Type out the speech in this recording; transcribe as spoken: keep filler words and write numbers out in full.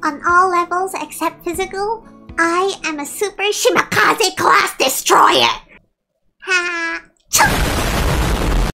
On all levels except physical, I am a super Shimakaze class destroyer!